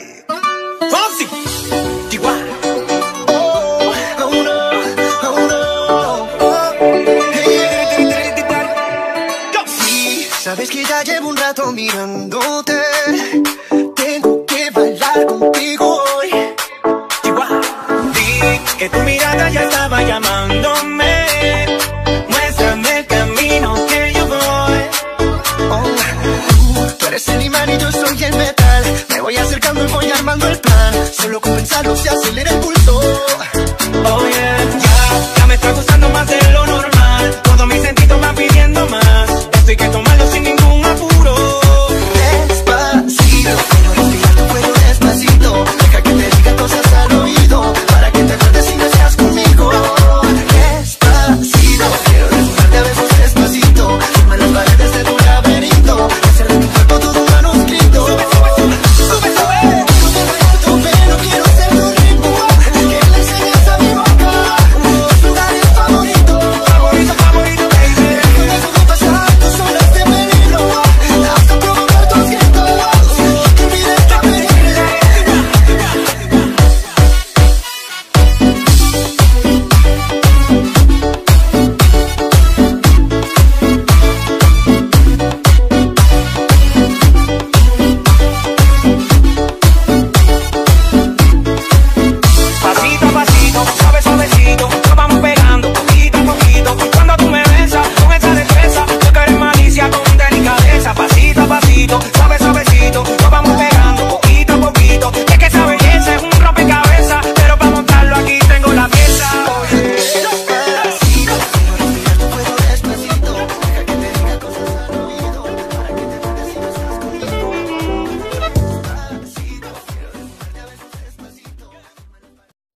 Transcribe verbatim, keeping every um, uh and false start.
Fonsi, Chihuahua. Oh, oh no, oh no, oh. Hey. Sí, sabes que ya llevo un rato mirándote. Tengo que bailar contigo hoy. Chihuahua. Vi que tu mirada ya estaba llamándome. Muéstrame el camino que yo voy. Oh, tú, tú eres el imán y yo soy el metal. Me voy acercando y voy armando el plan. Solo con pensarlo se acelera el pulso.